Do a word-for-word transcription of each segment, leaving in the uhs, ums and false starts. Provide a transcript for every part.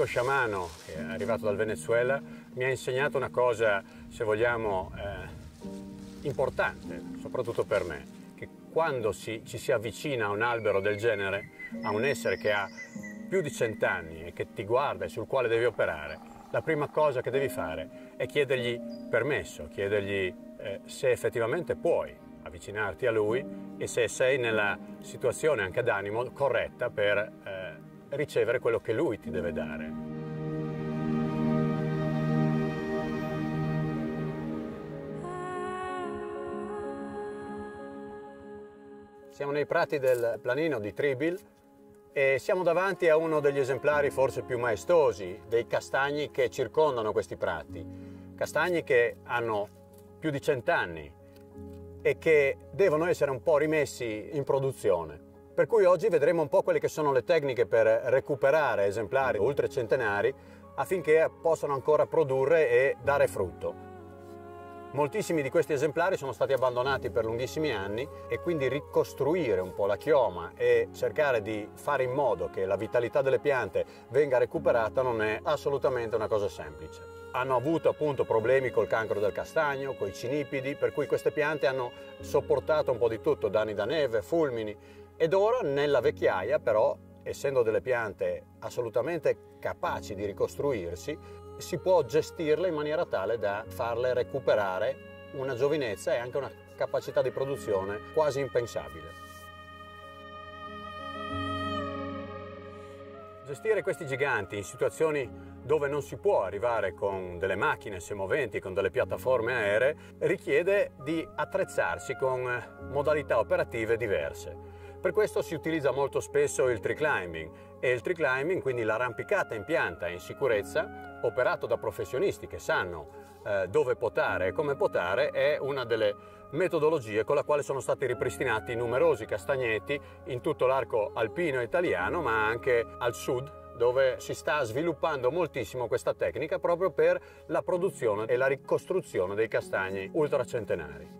amico sciamano, che è arrivato dal Venezuela, mi ha insegnato una cosa, se vogliamo, eh, importante, soprattutto per me, che quando si, ci si avvicina a un albero del genere, a un essere che ha più di cent'anni e che ti guarda e sul quale devi operare, la prima cosa che devi fare è chiedergli permesso, chiedergli eh, se effettivamente puoi avvicinarti a lui e se sei nella situazione anche d'animo corretta per eh, ricevere quello che lui ti deve dare. Siamo nei prati del Planino di Tribil e siamo davanti a uno degli esemplari forse più maestosi dei castagni che circondano questi prati. Castagni che hanno più di cent'anni e che devono essere un po' rimessi in produzione. Per cui oggi vedremo un po' quelle che sono le tecniche per recuperare esemplari ultracentenari affinché possano ancora produrre e dare frutto. Moltissimi di questi esemplari sono stati abbandonati per lunghissimi anni e quindi ricostruire un po' la chioma e cercare di fare in modo che la vitalità delle piante venga recuperata non è assolutamente una cosa semplice. Hanno avuto appunto problemi col cancro del castagno, coi cinipidi, per cui queste piante hanno sopportato un po' di tutto, danni da neve, fulmini, ed ora nella vecchiaia però, essendo delle piante assolutamente capaci di ricostruirsi, si può gestirle in maniera tale da farle recuperare una giovinezza e anche una capacità di produzione quasi impensabile. Gestire questi giganti in situazioni dove non si può arrivare con delle macchine semoventi, con delle piattaforme aeree, richiede di attrezzarsi con modalità operative diverse. Per questo si utilizza molto spesso il tree climbing e il tree climbing, quindi l'arrampicata in pianta in sicurezza, operato da professionisti che sanno eh, dove potare e come potare, è una delle metodologie con la quale sono stati ripristinati numerosi castagneti in tutto l'arco alpino italiano, ma anche al sud, dove si sta sviluppando moltissimo questa tecnica proprio per la produzione e la ricostruzione dei castagni ultracentenari.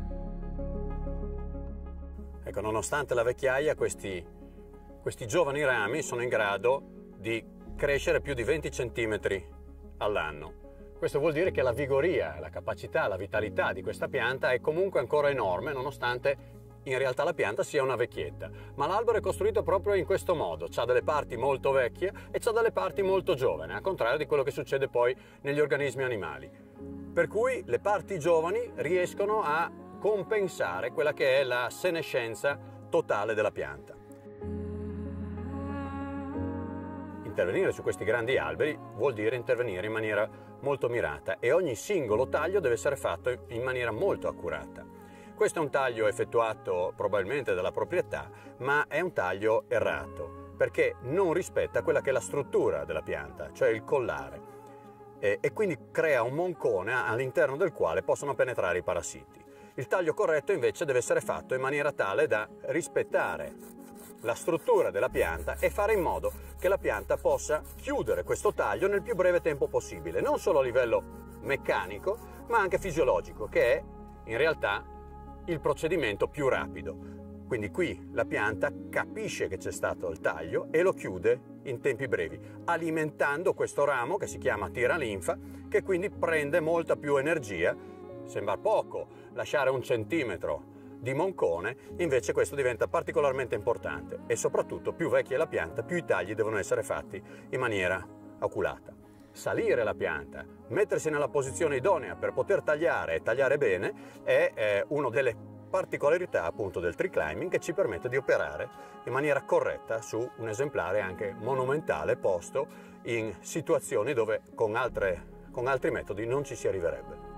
Ecco, nonostante la vecchiaia, questi, questi giovani rami sono in grado di crescere più di venti centimetri all'anno. Questo vuol dire che la vigoria, la capacità, la vitalità di questa pianta è comunque ancora enorme, nonostante in realtà la pianta sia una vecchietta. Ma l'albero è costruito proprio in questo modo, ha delle parti molto vecchie e ha delle parti molto giovani, al contrario di quello che succede poi negli organismi animali. Per cui le parti giovani riescono a compensare quella che è la senescenza totale della pianta. Intervenire su questi grandi alberi vuol dire intervenire in maniera molto mirata e ogni singolo taglio deve essere fatto in maniera molto accurata. Questo è un taglio effettuato probabilmente dalla proprietà, ma è un taglio errato, perché non rispetta quella che è la struttura della pianta, cioè il collare, e, e quindi crea un moncone all'interno del quale possono penetrare i parassiti. Il taglio corretto invece deve essere fatto in maniera tale da rispettare la struttura della pianta e fare in modo che la pianta possa chiudere questo taglio nel più breve tempo possibile, non solo a livello meccanico, ma anche fisiologico, che è in realtà il procedimento più rapido. Quindi qui la pianta capisce che c'è stato il taglio e lo chiude in tempi brevi, alimentando questo ramo che si chiama tiralinfa, che quindi prende molta più energia. Sembra poco lasciare un centimetro di moncone, invece questo diventa particolarmente importante e soprattutto più vecchia è la pianta, più i tagli devono essere fatti in maniera oculata. Salire la pianta, mettersi nella posizione idonea per poter tagliare e tagliare bene è eh, una delle particolarità appunto del tree climbing che ci permette di operare in maniera corretta su un esemplare anche monumentale posto in situazioni dove con, altre, con altri metodi non ci si arriverebbe.